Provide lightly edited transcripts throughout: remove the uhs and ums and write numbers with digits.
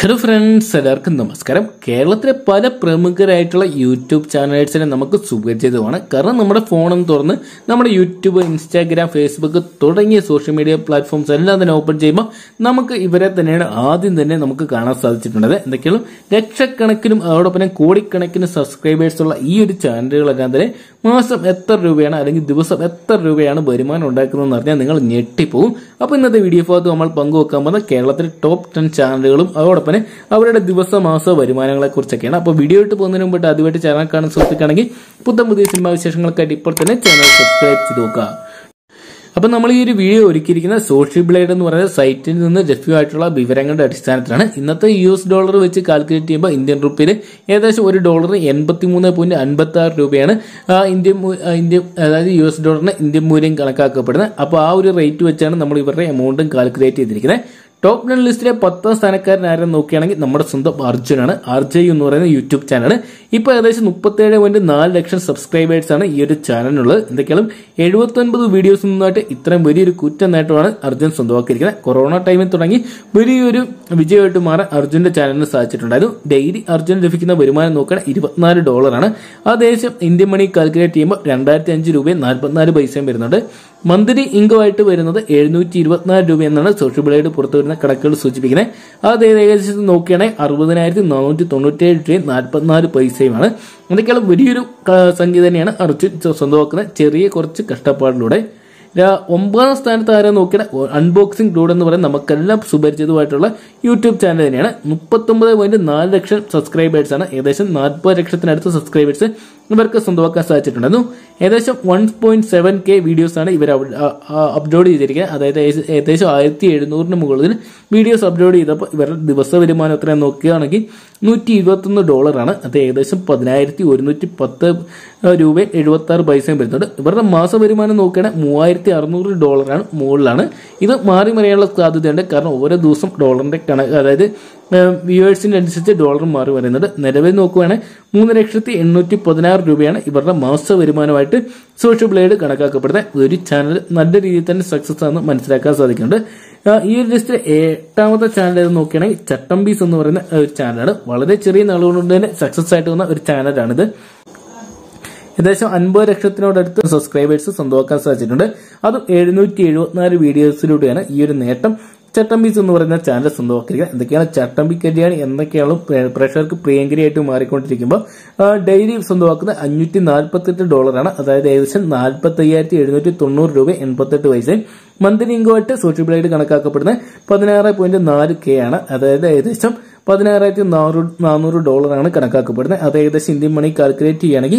Hello friends, എല്ലാവർക്കും നമസ്കാരം. കേരളത്തിലെ പല പ്രമുഖരായിട്ടുള്ള യൂട്യൂബ് ചാനൽസിനെ നമുക്ക് സുപരിചിതമാണ്. കാരണം നമ്മുടെ ഫോണും തുറന്ന് നമ്മുടെ യൂട്യൂബ്, ഇൻസ്റ്റാഗ്രാം, ഫേസ്ബുക്ക് തുടങ്ങിയ സോഷ്യൽ മീഡിയ പ്ലാറ്റ്ഫോംസ് എല്ലാം തന്നെ ഓപ്പൺ ചെയ്യുമ്പോൾ നമുക്ക് ഇവരെ തന്നെയാണ് ആദ്യം തന്നെ നമുക്ക് കാണാൻ സാധിച്ചിട്ടുള്ളത്. എന്തൊക്കെയാണ് ലക്ഷക്കണക്കിനും അതോടൊപ്പം കോടിക്കണക്കിന് സബ്സ്ക്രൈബേഴ്സ് ഉള്ള ഈ ഒരു ചാനലുകളെല്ലാം തന്നെ മാസം എത്ര രൂപയാണ് അല്ലെങ്കിൽ ദിവസം എത്ര രൂപയാണ് വരുമാനം ഉണ്ടാക്കുന്നതെന്ന് അറിഞ്ഞാൽ നിങ്ങൾ ഞെട്ടിപ്പോകും. അപ്പോൾ ഇന്നത്തെ വീഡിയോ ഭാഗത്ത് നമ്മൾ പങ്കുവെക്കാൻ പോകുന്ന കേരളത്തിലെ ടോപ്പ് 10 ചാനലുകളും അതോടൊപ്പം അവരുടെ മാസ വരുമാനങ്ങളെ കുറിച്ചൊക്കെയാണ്. അപ്പോൾ വീഡിയോ ഇട്ട് പോകുന്നതിന് മുമ്പിട്ട് ആദ്യമായിട്ട് ചാനൽ കാണാൻ സുഹൃത്തുക്കാണെങ്കിൽ പുതിയ സിനിമാ വിശേഷങ്ങൾക്കായിട്ട് ഇപ്പോൾ തന്നെ ചാനൽ സബ്സ്ക്രൈബ് ചെയ്ത് നോക്കുക. അപ്പൊ നമ്മൾ ഈ ഒരു വീഡിയോ ഒരുക്കിയിരിക്കുന്ന സോഷ്യൽ ബ്ലേഡ് എന്ന് പറയുന്ന സൈറ്റിൽ നിന്ന് ലഭ്യമായിട്ടുള്ള വിവരങ്ങളുടെ അടിസ്ഥാനത്തിലാണ്. ഇന്നത്തെ $US വെച്ച് കാൽക്കുലേറ്റ് ചെയ്യുമ്പോൾ ഇന്ത്യൻ റുപ്പിയിൽ ഏകദേശം $1 83.56 രൂപയാണ് ഇന്ത്യൻ അതായത് $US ഇന്ത്യൻ മൂല്യം കണക്കാക്കപ്പെടുന്നത്. അപ്പോൾ ആ ഒരു റേറ്റ് വെച്ചാണ് നമ്മൾ ഇവരുടെ എമൗണ്ടും കാൽക്കുലേറ്റ് ചെയ്തിരിക്കുന്നത്. ടോപ്പ് 10 ലിസ്റ്റിലെ 10ാം സ്ഥാനക്കാരൻ ആരെന്ന് നോക്കുകയാണെങ്കിൽ നമ്മുടെ സ്വന്തം അർജുനാണ്. RJ എന്ന് പറയുന്ന യൂട്യൂബ് ചാനൽ ഇപ്പൊ ഏകദേശം 37.4 ലക്ഷം സബ്സ്ക്രൈബേഴ്സ് ആണ് ഈ ഒരു ചാനലിനുള്ളത്. എന്തൊക്കെയാണ് 79 വീഡിയോസ് നിന്നായിട്ട് ഇത്രയും വലിയൊരു കുറ്റ നേട്ടമാണ് അർജുൻ സ്വന്തമാക്കിയിരിക്കുന്നത്. കൊറോണ ടൈമിൽ തുടങ്ങി വലിയൊരു വിജയമായിട്ട് മാറാൻ അർജുന്റെ ചാനലിന് സാധിച്ചിട്ടുണ്ടായിരുന്നു. ഡെയിലി അർജുൻ ലഭിക്കുന്ന വരുമാനം നോക്കുകയാണെങ്കിൽ $24 അതേശം ഇന്ത്യൻ മണി കാൽക്കുലേറ്റ് ചെയ്യുമ്പോൾ 2005 രൂപയും 44 പൈസയും വരുന്നുണ്ട്. മന്ത്ലി ഇൻകം ആയിട്ട് വരുന്നത് $724 രൂപ എന്നാണ് സോഷ്യൽ ബ്ലേഡ് പുറത്തുവരുന്ന കണക്കുകൾ സൂചിപ്പിക്കുന്നത്. അത് ഏകദേശം നോക്കുകയാണെങ്കിൽ 60,497 രൂപയും 44 പൈസയുമാണ്. അതൊക്കെയാണ് വലിയൊരു സംഖ്യ തന്നെയാണ് അർജുൻ സ്വന്തമാക്കുന്ന ചെറിയ കുറച്ച് കഷ്ടപ്പാടിലൂടെ. 9ാം സ്ഥാനത്ത് ആരാ നോക്കിയാൽ അൺബോക്സിംഗ് ഡൂഡ് എന്ന് പറയുന്നത് നമുക്കെല്ലാം സുപരിചിതമായിട്ടുള്ള യൂട്യൂബ് ചാനൽ തന്നെയാണ്. 39.4 ലക്ഷം സബ്സ്ക്രൈബേഴ്സ് ആണ്. ഏകദേശം 40 ലക്ഷത്തിനടുത്ത് സബ്സ്ക്രൈബേഴ്സ് ഇവർക്ക് സ്വന്തമാക്കാൻ സാധിച്ചിട്ടുണ്ടായിരുന്നു. ഏകദേശം 1.7K വീഡിയോസ് ആണ് ഇവർ അപ്ലോഡ് ചെയ്തിരിക്കുന്നത്. അതായത് ഏകദേശം 1700 മുകളിൽ വീഡിയോസ് അപ്ലോഡ് ചെയ്തപ്പോൾ ഇവരുടെ ദിവസ വരുമാനം എത്രയാണ് നോക്കുകയാണെങ്കിൽ $121 ആണ്. അത് ഏകദേശം 10,110 രൂപ 76 പൈസയും വരുന്നുണ്ട്. ഇവരുടെ മാസ വരുമാനം നോക്കുകയാണെങ്കിൽ $3,600 ആണ് മുകളിലാണ്. ഇത് മാറി മറിയാനുള്ള സാധ്യതയുണ്ട്. കാരണം ഓരോ ദിവസം ഡോളറിന്റെ കണക്ക് അതായത് വ്യൂവേഴ്സിന്റെ അനുസരിച്ച് ഡോളർ മാറി വരുന്നുണ്ട്. നിലവിൽ നോക്കുകയാണെങ്കിൽ 3,816 രൂപയാണ് ഇവരുടെ മാസ വരുമാനമായിട്ട് സോഷ്യൽ ബ്ലേഡ് കണക്കാക്കപ്പെടുന്നത്. ഒരു ചാനൽ നല്ല രീതിയിൽ തന്നെ സക്സസ് ആണെന്ന് മനസ്സിലാക്കാൻ സാധിക്കുന്നുണ്ട്. ഈ ഒരു ലിസ്റ്റിൽ 8ാമത്തെ ചാനൽ നോക്കുകയാണെങ്കിൽ ചട്ടമ്പീസ് എന്ന് പറയുന്ന ഒരു ചാനലാണ്. വളരെ ചെറിയ നാളുകൊണ്ട് തന്നെ സക്സസ് ആയിട്ട് വന്ന ഒരു ചാനലാണിത്. ഏകദേശം 50 ലക്ഷത്തിനോടടുത്ത് സബ്സ്ക്രൈബേഴ്സ് സ്വന്തമാക്കാൻ സാധിച്ചിട്ടുണ്ട്. അതും 774 വീഡിയോസിലൂടെയാണ് ഈ ഒരു നേട്ടം ചട്ടമ്പീസ് എന്ന് പറയുന്ന ചാനൽ സ്വന്തമാക്കിയിരിക്കുക. എന്തൊക്കെയാണ് ചട്ടമ്പി കല്യാണി എന്നൊക്കെയാണ് പ്രേക്ഷകർക്ക് പ്രിയങ്കരിയായിട്ട് മാറിക്കൊണ്ടിരിക്കുമ്പോൾ ഡെയിലി സ്വന്തമാക്കുന്ന $548 ആണ്. അതായത് ഏകദേശം 45,790 രൂപ 88 പൈസയും. മന്ത്ലി ഇൻകമായിട്ട് സോഷ്യൽ ബ്ലേഡ് കണക്കാക്കപ്പെടുന്നത് 16.4K ആണ്. അതായത് ഏകദേശം $16,400 ആണ് കണക്കാക്കപ്പെടുന്നത്. അത് ഏകദേശം ഇന്ത്യൻ മണി കാൽക്കുലേറ്റ് ചെയ്യുകയാണെങ്കിൽ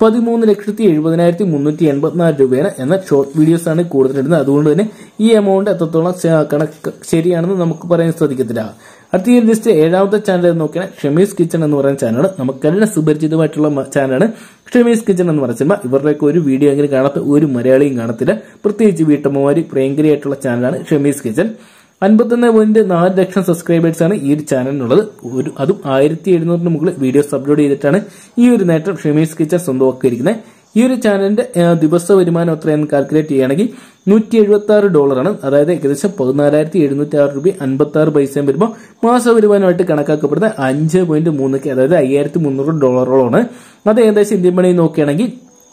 13,70,384 രൂപയാണ്. എന്നാൽ ഷോർട്ട് വീഡിയോസ് ആണ് കൂടുതലിടുന്നത്. അതുകൊണ്ട് തന്നെ ഈ എമൗണ്ട് എത്രത്തോളം കണക്ക് ശരിയാണെന്ന് നമുക്ക് പറയാൻ സാധിക്കത്തില്ല. അടുത്ത ഈ ലിസ്റ്റ് 7ാമത്തെ ചാനൽ നോക്കിയാൽ ഷമീസ് കിച്ചൺ എന്ന് പറയുന്ന ചാനൽ നമുക്കെല്ലാം സുപരിചിതമായിട്ടുള്ള ചാനലാണ്. ഷമീസ് കിച്ചൺ എന്ന് പറയുന്ന ഇവരുടെയൊക്കെ ഒരു വീഡിയോ എങ്കിലും കാണാത്ത ഒരു മലയാളിയും കാണത്തില്ല. പ്രത്യേകിച്ച് വീട്ടമ്മമാര് പ്രിയങ്കരിയായിട്ടുള്ള ചാനലാണ് ഷമീസ് കിച്ചൺ. 51.4 ലക്ഷം സബ്സ്ക്രൈബേഴ്സ് ആണ് ഈ ഒരു ചാനലിനുള്ളത്. അതും 1700 മുകളിൽ വീഡിയോസ് അപ്ലോഡ് ചെയ്തിട്ടാണ് ഈ ഒരു നേട്ടം ഷമീസ് കിച്ചൺ സ്വന്തമാക്കിയിരിക്കുന്നത്. ഈ ഒരു ചാനലിന്റെ ദിവസ വരുമാനം എത്രയെന്ന് കാൽക്കുലേറ്റ് ചെയ്യുകയാണെങ്കിൽ $176 ആണ്. അതായത് ഏകദേശം 14,706 രൂപ 56 പൈസയും വരുമ്പോൾ മാസ വരുമാനമായിട്ട് കണക്കാക്കപ്പെടുന്നത് 5.3K അതായത് $5,300 അത് ഏകദേശം ഇന്ത്യൻ മണി നോക്കുകയാണെങ്കിൽ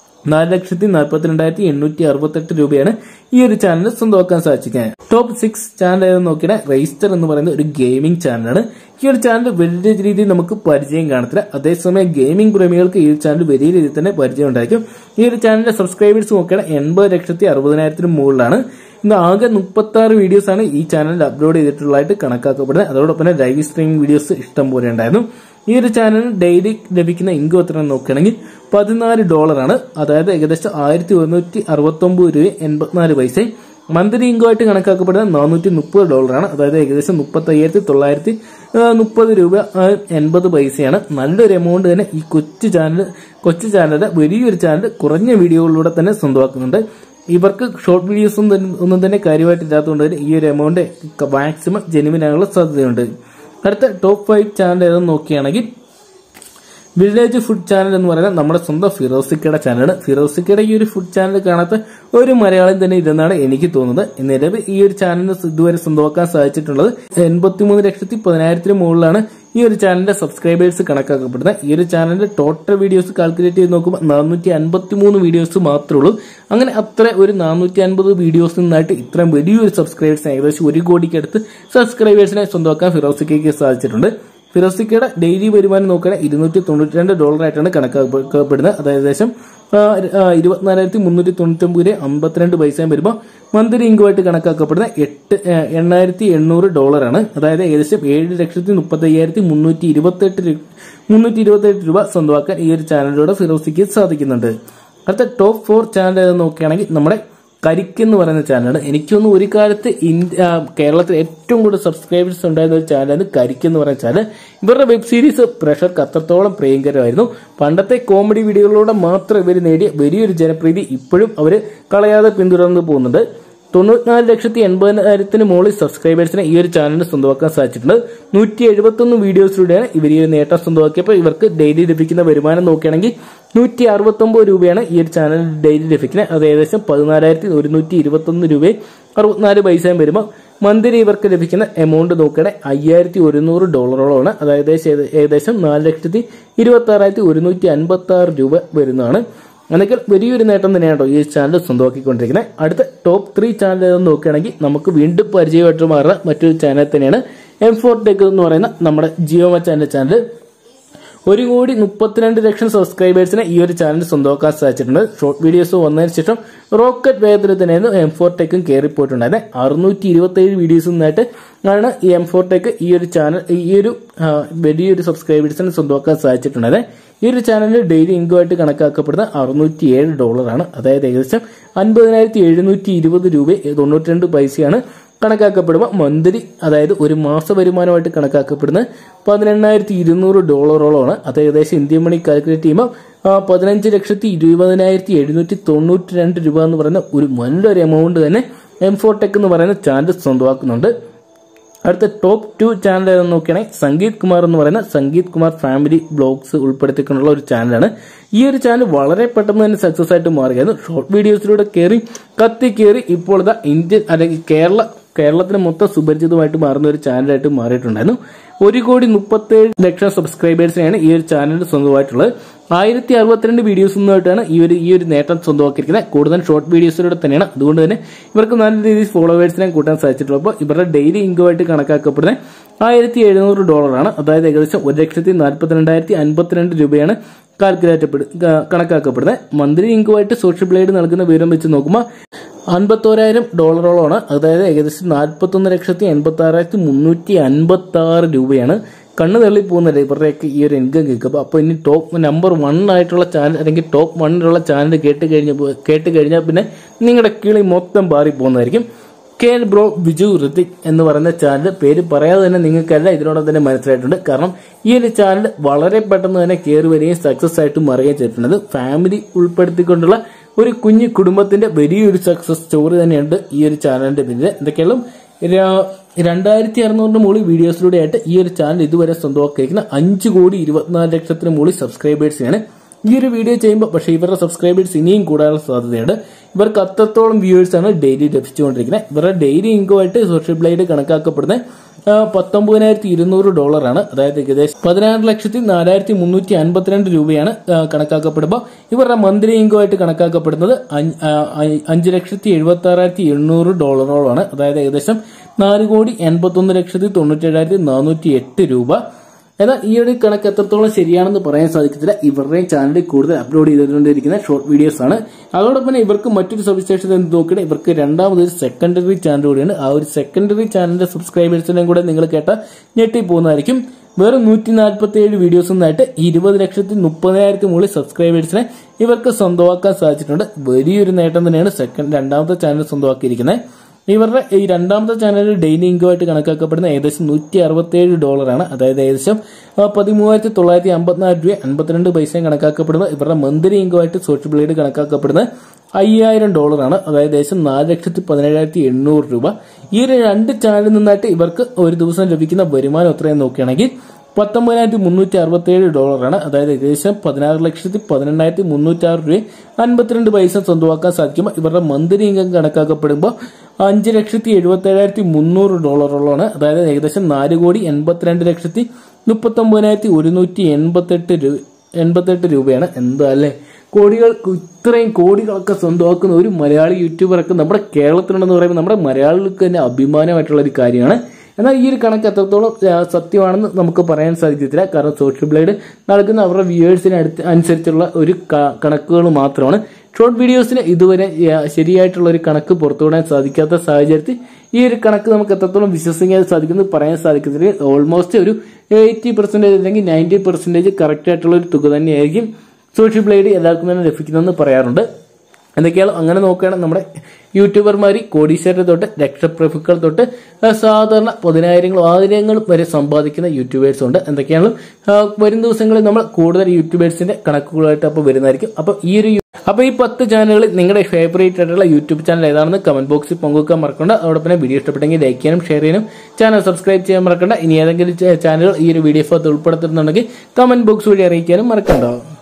4,42,868 രൂപയാണ് ഈ ഒരു ചാനൽ സ്വന്തമാക്കാൻ സാധിക്കുന്നത്. ടോപ്പ് 6 ചാനൽ ഏതെന്ന് നോക്കിയാൽ റൈസ്റ്റർ എന്ന് പറയുന്ന ഒരു ഗെയിമിംഗ് ചാനലാണ്. ഈ ഒരു ചാനൽ വലിയ രീതിയിൽ നമുക്ക് പരിചയം കാണത്തില്ല. അതേസമയം ഗെയിമിംഗ് പ്രേമികൾക്ക് ഈ ഒരു ചാനൽ വലിയ രീതിയിൽ തന്നെ പരിചയം ഉണ്ടായിരിക്കും. ഈ ഒരു ചാനലിന്റെ സബ്സ്ക്രൈബേഴ്സ് നോക്കിയാൽ 80,60,000 മുകളിലാണ്. ഇന്ന് ആകെ 36 വീഡിയോസ് ആണ് ഈ ചാനലിൽ അപ്ലോഡ് ചെയ്തിട്ടുള്ളതായിട്ട് കണക്കാക്കപ്പെടുന്നത്. അതോടൊപ്പം ലൈവ് സ്ട്രീമിംഗ് വീഡിയോസ് ഇഷ്ടം പോലെ ഉണ്ടായിരുന്നു. ഈ ഒരു ചാനലിന് ഡെയിലി ലഭിക്കുന്ന ഇൻകം എത്ര നോക്കുകയാണെങ്കിൽ $14 ആണ്. അതായത് ഏകദേശം 1,169 രൂപ 84 പൈസയും. മന്ത്ലി ഇൻകം ആയിട്ട് കണക്കാക്കപ്പെടുന്നത് $430 ആണ്. അതായത് ഏകദേശം 35,930 രൂപ 80 പൈസയാണ്. നല്ലൊരു എമൗണ്ട് തന്നെ ഈ കൊച്ചു ചാനൽ വലിയൊരു ചാനൽ കുറഞ്ഞ വീഡിയോകളിലൂടെ തന്നെ സ്വന്തമാക്കുന്നുണ്ട്. ഇവർക്ക് ഷോർട്ട് വീഡിയോസ് ഒന്നും തന്നെ കാര്യമായിട്ടില്ലാത്തതുകൊണ്ട് തന്നെ ഈ ഒരു എമൗണ്ട് മാക്സിമം ജെനുവിൻ ആകാനുള്ള സാധ്യതയുണ്ട്. അടുത്ത ടോപ്പ് 5 ചാനൽ ഏതെന്ന് നോക്കുകയാണെങ്കിൽ വില്ലേജ് ഫുഡ് ചാനൽ എന്ന് പറയുന്നത് നമ്മുടെ സ്വന്തം ഫിറോസിക്കയുടെ ചാനലാണ്. ഫിറോസിക്കയുടെ ഈ ഒരു ഫുഡ് ചാനൽ കാണാത്ത ഒരു മലയാളം തന്നെ ഇതെന്നാണ് എനിക്ക് തോന്നുന്നത്. നിലവിൽ ഈ ഒരു ചാനലിന് ഇതുവരെ സ്വന്തമാക്കാൻ സാധിച്ചിട്ടുള്ളത് 83,10,000 മുകളിലാണ് ഈ ഒരു ചാനലിന്റെ സബ്സ്ക്രൈബേഴ്സ് കണക്കാക്കപ്പെടുന്നത്. ഈ ഒരു ചാനലിന്റെ ടോട്ടൽ വീഡിയോസ് കാൽക്കുലേറ്റ് ചെയ്ത് നോക്കുമ്പോൾ 453 വീഡിയോസ് മാത്രമേ ഉള്ളൂ. അങ്ങനെ അത്ര ഒരു 450 വീഡിയോസ് നിന്നായിട്ട് ഇത്രയും വലിയൊരു സബ്സ്ക്രൈബേഴ്സ് ഏകദേശം 1 കോടിക്ക് അടുത്ത് സബ്സ്ക്രൈബേഴ്സിനെ സ്വന്തമാക്കാൻ ഫിറോസിക്കയ്ക്ക് സാധിച്ചിട്ടുണ്ട്. ഫിറോസിക്കയുടെ ഡെയിലി വരുമാനം നോക്കുകയാണെങ്കിൽ $292 ആയിട്ടാണ് കണക്കാക്കപ്പെടുന്നത്. അതായത് ഏകദേശം 24,399 52 വരുമ്പോൾ മന്ത്ലി ഇൻകമായിട്ട് കണക്കാക്കപ്പെടുന്ന $8,800 ആണ്. അതായത് ഏകദേശം 7,35,328 രൂപ സ്വന്തമാക്കാൻ ഈ ഒരു ചാനലിലൂടെ ഫിറോസിക്ക് സാധിക്കുന്നുണ്ട്. അടുത്ത ടോപ്പ് 4 ചാനൽ നോക്കുകയാണെങ്കിൽ നമ്മുടെ കരിക്ക് എന്ന് പറയുന്ന ചാനലാണ്. എനിക്കൊന്ന് ഒരു കാലത്ത് കേരളത്തിൽ ഏറ്റവും കൂടുതൽ സബ്സ്ക്രൈബേഴ്സ് ഉണ്ടായിരുന്ന ഒരു ചാനലാണ് കരിക്ക് എന്ന് പറയുന്ന ചാനൽ. ഇവരുടെ വെബ് സീരീസ് പ്രേക്ഷകർക്ക് അത്രത്തോളം പ്രിയങ്കരമായിരുന്നു. പണ്ടത്തെ കോമഡി വീഡിയോകളിലൂടെ മാത്രം ഇവർ നേടിയ വലിയൊരു ജനപ്രീതി ഇപ്പോഴും അവർ കളയാതെ പിന്തുടർന്നു പോകുന്നുണ്ട്. 94,80,000 മുകളിൽ സബ്സ്ക്രൈബേഴ്സിനെ ഈ ഒരു ചാനലിന് സ്വന്തമാക്കാൻ സാധിച്ചിട്ടുണ്ട്. 171 വീഡിയോസിലൂടെയാണ് ഇവർ ഈ ഒരു നേട്ടം സ്വന്തമാക്കിയപ്പോൾ ഇവർക്ക് ഡെയിലി ലഭിക്കുന്ന വരുമാനം നോക്കുകയാണെങ്കിൽ 169 രൂപയാണ് ഈ ഒരു ചാനൽ ഡെയിലി ലഭിക്കുന്നത്. അത് ഏകദേശം 14,121 രൂപയും 64 പൈസയും വരുമ്പോൾ മന്ത്ലി ഇവർക്ക് ലഭിക്കുന്ന എമൗണ്ട് നോക്കുകയാണെങ്കിൽ $5,100 അതായത് ഏകദേശം 4,26,156 രൂപ വരുന്നതാണ്. അതൊക്കെ വലിയൊരു നേട്ടം തന്നെയാണോ ഈ ചാനൽ സ്വന്തമാക്കിക്കൊണ്ടിരിക്കുന്നത്. അടുത്ത ടോപ്പ് 3 ചാനൽ നോക്കുകയാണെങ്കിൽ നമുക്ക് വീണ്ടും പരിചയമായിട്ട് മാറുന്ന മറ്റൊരു ചാനൽ തന്നെയാണ് M4 Tech എന്ന് പറയുന്ന നമ്മുടെ ജിയോ മച്ചാന്റെ ചാനൽ. 1,32,00,000 സബ്സ്ക്രൈബേഴ്സിനെ ഈ ഒരു ചാനൽ സ്വന്തമാക്കാൻ സാധിച്ചിട്ടുണ്ട്. ഷോർട്ട് വീഡിയോസ് വന്നതിന് ശേഷം റോക്കറ്റ് വേഗത്തിൽ തന്നെയായിരുന്നു M4 Tech കയറിപ്പോയിട്ടുണ്ടായിരുന്നത്. 627 വീഡിയോസ് നിന്നായിട്ട് ആണ് ഈ M4 Tech ഈ ഒരു ചാനൽ ഈ ഒരു വലിയൊരു സബ്സ്ക്രൈബേഴ്സിനെ സ്വന്തമാക്കാൻ സാധിച്ചിട്ടുണ്ടായത്. ഈ ഒരു ചാനലിൽ ഡെയിലി ഇൻകമായിട്ട് കണക്കാക്കപ്പെടുന്ന $607 ആണ്. അതായത് ഏകദേശം 50,720 രൂപ 92 പൈസയാണ് കണക്കാക്കപ്പെടുമ്പോൾ മന്ത്ലി അതായത് ഒരു മാസ വരുമാനമായിട്ട് കണക്കാക്കപ്പെടുന്നത് $18,200 അത് ഏകദേശം ഇന്ത്യൻ മണി കാൽക്കുലേറ്റ് ചെയ്യുമ്പോൾ 15,20,792 രൂപ എന്ന് പറയുന്ന ഒരു നല്ലൊരു എമൗണ്ട് തന്നെ M4 Tech എന്ന് പറയുന്ന ചാനൽ സ്വന്തമാക്കുന്നുണ്ട്. അടുത്ത ടോപ്പ് 2 ചാനൽ ഏതെന്ന് നോക്കുകയാണെങ്കിൽ സംഗീത് കുമാർ എന്ന് പറയുന്ന സംഗീത് കുമാർ ഫാമിലി ബ്ലോഗ്സ് ഉൾപ്പെടുത്തിക്കൊണ്ടുള്ള ഒരു ചാനലാണ്. ഈ ഒരു ചാനൽ വളരെ പെട്ടെന്ന് തന്നെ സക്സസ് ആയിട്ട് മാറുകയായിരുന്നു. ഷോർട്ട് വീഡിയോസിലൂടെ കയറി ഇപ്പോൾ ഇന്ത്യൻ അല്ലെങ്കിൽ കേരളത്തിന് മൊത്തം സുപരിചിതമായിട്ട് മാറുന്ന ഒരു ചാനലായിട്ട് മാറിയിട്ടുണ്ടായിരുന്നു. 1,37,00,000 സബ്സ്ക്രൈബേഴ്സിനെയാണ് ഈ ഒരു ചാനൽ സ്വന്തമായിട്ടുള്ളത്. 1,062 വീഡിയോസ് ഒന്നുമായിട്ടാണ് ഈ ഒരു നേട്ടം സ്വന്തമാക്കിയിരിക്കുന്നത്. കൂടുതൽ ഷോർട്ട് വീഡിയോസിലൂടെ തന്നെയാണ്. അതുകൊണ്ട് തന്നെ ഇവർക്ക് നല്ല രീതിയിൽ ഫോളോവേഴ്സിനെ കൂട്ടാൻ സാധിച്ചിട്ടുള്ളൂ. അപ്പോൾ ഇവരുടെ ഡെയിലി ഇൻകമായിട്ട് കണക്കാക്കപ്പെടുന്നത് $1,700 ആണ്. അതായത് ഏകദേശം 1,42,052 രൂപയാണ് കണക്കാക്കപ്പെടുന്നത്. മന്ത്ലി ഇൻകമായിട്ട് സോഷ്യൽ ബ്ലേഡ് നൽകുന്ന വിവരം വെച്ച് നോക്കുമ്പോൾ $51,000 അതായത് ഏകദേശം 41,86,356 രൂപയാണ്. കണ്ണ് തള്ളിപ്പോകുന്നില്ല ഇവരുടെയൊക്കെ ഈ ഒരു ഇൻകം കേൾക്കുമ്പോൾ. അപ്പോൾ ഇനി ടോപ്പ് നമ്പർ 1 ആയിട്ടുള്ള ചാനൽ അല്ലെങ്കിൽ ടോപ്പ് 1 ചാനൽ കേട്ട് കഴിഞ്ഞാൽ പിന്നെ നിങ്ങളുടെ കിളി മൊത്തം പാറിപ്പോകുന്നതായിരിക്കും. KL ബ്രോ ബിജു ഋതിക് എന്ന് പറയുന്ന ചാനൽ പേര് പറയാതെ തന്നെ നിങ്ങൾക്കെല്ലാം ഇതിനോടൊപ്പം തന്നെ മനസ്സിലായിട്ടുണ്ട്. കാരണം ഈ ഒരു ചാനൽ വളരെ പെട്ടെന്ന് തന്നെ കയറി വരികയും സക്സസ് ആയിട്ട് മാറുകയും ചെയ്തിട്ടുണ്ട്. ഫാമിലി ഉൾപ്പെടുത്തിക്കൊണ്ടുള്ള ഒരു കുഞ്ഞു കുടുംബത്തിന്റെ വലിയൊരു സക്സസ് സ്റ്റോറി തന്നെയുണ്ട് ഈ ഒരു ചാനലിന്റെ പിന്നിൽ. എന്തൊക്കെയാണ് 2,600 മുകളിൽ വീഡിയോസിലൂടെ ആയിട്ട് ഈ ഒരു ചാനൽ ഇതുവരെ സ്വന്തമാക്കിയിരിക്കുന്ന 5,24,00,000 മുകളിൽ സബ്സ്ക്രൈബേഴ്സിനാണ് ഈ ഒരു വീഡിയോ ചെയ്യുമ്പോൾ. പക്ഷേ ഇവരുടെ സബ്സ്ക്രൈബേഴ്സ് ഇനിയും കൂടാനുള്ള സാധ്യതയുണ്ട്. ഇവർക്ക് അത്രത്തോളം വ്യൂവേഴ്സ് ആണ് ഡെയിലി ലഭിച്ചുകൊണ്ടിരിക്കുന്നത്. ഇവരുടെ ഡെയിലി ഇൻകമായിട്ട് സോഷ്യൽ ബ്ലേഡ് കണക്കാക്കപ്പെടുന്നത് $19,200 ആണ്. അതായത് ഏകദേശം 16,04,352 രൂപയാണ് കണക്കാക്കപ്പെടുമ്പോൾ ഇവരുടെ മന്ത്ലി ഇൻകമായിട്ട് കണക്കാക്കപ്പെടുന്നത് $5,76,800 ആണ്. അതായത് ഏകദേശം 4,81,97,408 രൂപ. എന്നാൽ ഈ ഒരു കണക്ക് എത്രത്തോളം ശരിയാണെന്ന് പറയാൻ സാധിക്കത്തില്ല. ഇവരുടെ ചാനലിൽ കൂടുതൽ അപ്ലോഡ് ചെയ്തുകൊണ്ടിരിക്കുന്ന ഷോർട്ട് വീഡിയോസ് ആണ്. അതോടൊപ്പം ഇവർക്ക് മറ്റൊരു സവിശേഷത എന്ന് നോക്കിയിട്ട് ഇവർക്ക് രണ്ടാമതൊരു സെക്കൻഡറി ചാനൽ കൂടിയാണ്. ആ ഒരു സെക്കൻഡറി ചാനലിന്റെ സബ്സ്ക്രൈബേഴ്സിനെയും കൂടെ നിങ്ങൾ കേട്ടാൽ ഞെട്ടി പോകുന്നതായിരിക്കും. വെറും 147 വീഡിയോസ് നിന്നായിട്ട് 20,30,000 മുകളിൽ സബ്സ്ക്രൈബേഴ്സിനെ ഇവർക്ക് സ്വന്തമാക്കാൻ സാധിച്ചിട്ടുണ്ട്. വലിയൊരു നേട്ടം തന്നെയാണ് രണ്ടാമത്തെ ചാനൽ സ്വന്തമാക്കിയിരിക്കുന്നത്. ഇവരുടെ ഈ രണ്ടാമത്തെ ചാനലിൽ ഡെയിലി ഇൻകമായിട്ട് കണക്കാക്കപ്പെടുന്ന ഏകദേശം $167 ആണ്. അതായത് ഏകദേശം 13,954 രൂപ 52 പൈസയും കണക്കാക്കപ്പെടുന്നത്. ഇവരുടെ മന്ത്ലി ഇൻകമായിട്ട് സോഷ്യൽ ബ്ലേഡ് കണക്കാക്കപ്പെടുന്നത് $5,000 ആണ്. അതായത് ഏകദേശം 4,17,800 രൂപ. ഈ ഒരു 2 ചാനലിൽ നിന്നായിട്ട് ഇവർക്ക് ഒരു ദിവസം ലഭിക്കുന്ന വരുമാനം എത്രയെന്ന് നോക്കുകയാണെങ്കിൽ $19,367, അതായത് ഏകദേശം 16,18,306 രൂപ 52 പൈസ സ്വന്തമാക്കാൻ സാധിക്കുമ്പോൾ ഇവരുടെ മന്ത്ലി ഇൻകം കണക്കാക്കപ്പെടുമ്പോൾ $5,77,300, അതായത് ഏകദേശം 4,82,39,188 രൂപയാണ്. എന്താ അല്ലേ, ഇത്രയും കോടികളൊക്കെ സ്വന്തമാക്കുന്ന ഒരു മലയാളി യൂട്യൂബറൊക്കെ നമ്മുടെ കേരളത്തിലുണ്ടെന്ന് പറയുമ്പോൾ നമ്മുടെ മലയാളികൾക്ക് തന്നെ അഭിമാനമായിട്ടുള്ള ഒരു കാര്യമാണ്. എന്നാൽ ഈ ഒരു കണക്ക് എത്രത്തോളം സത്യമാണെന്ന് നമുക്ക് പറയാൻ സാധിക്കത്തില്ല. കാരണം സോഷ്യൽ ബ്ലേഡ് നടക്കുന്ന അവരുടെ വ്യൂവേഴ്സിന് അനുസരിച്ചുള്ള ഒരു കണക്കുകൾ മാത്രമാണ്. ഷോർട്ട് വീഡിയോസിന് ഇതുവരെ ശരിയായിട്ടുള്ള ഒരു കണക്ക് പുറത്തുവിടാൻ സാധിക്കാത്ത സാഹചര്യത്തിൽ ഈ ഒരു കണക്ക് നമുക്ക് എത്രത്തോളം വിശ്വസിക്കാൻ സാധിക്കുന്നത് പറയാൻ സാധിക്കത്തില്ല. ഓൾമോസ്റ്റ് ഒരു 80% അല്ലെങ്കിൽ 90% കറക്റ്റ് ആയിട്ടുള്ള ഒരു തുക തന്നെയായിരിക്കും സോഷ്യൽ ബ്ലേഡ് എല്ലാവർക്കും തന്നെ ലഭിക്കുന്നതെന്ന് പറയാറുണ്ട്. എന്തൊക്കെയാണ് അങ്ങനെ നോക്കുകയാണെങ്കിൽ നമ്മുടെ യൂട്യൂബർമാർ കോടീശ്വരർ തൊട്ട് രക്ഷപ്രഭുക്കൾ തൊട്ട് സാധാരണ 10,000-1000 വരെ സമ്പാദിക്കുന്ന യൂട്യൂബേഴ്സ് ഉണ്ട്. എന്തൊക്കെയാണ് വരും ദിവസങ്ങളിൽ നമ്മൾ കൂടുതൽ യൂട്യൂബേഴ്സിന്റെ കണക്കുകളായിട്ട് അപ്പോൾ വരുന്നതായിരിക്കും. അപ്പോൾ ഈ 10 ചാനലുകളിൽ നിങ്ങളുടെ ഫേവറേറ്റ് ആയിട്ടുള്ള യൂട്യൂബ് ചാനൽ ഏതാണെന്ന് കമന്റ് ബോക്സിൽ പങ്കുവെക്കാൻ മറക്കണ്ട. അതോടൊപ്പം വീഡിയോ ഇഷ്ടപ്പെട്ടെങ്കിൽ ലൈക്ക് ചെയ്യാനും ഷെയർ ചെയ്യാനും ചാനൽ സബ്സ്ക്രൈബ് ചെയ്യാൻ മറക്കണ്ട. ഇനി ഏതെങ്കിലും ചാനലുകൾ ഈ ഒരു വീഡിയോ ഉൾപ്പെടുത്തുന്നുണ്ടെങ്കിൽ കമന്റ് ബോക്സ് വഴി അറിയിക്കാനും മറക്കണ്ട.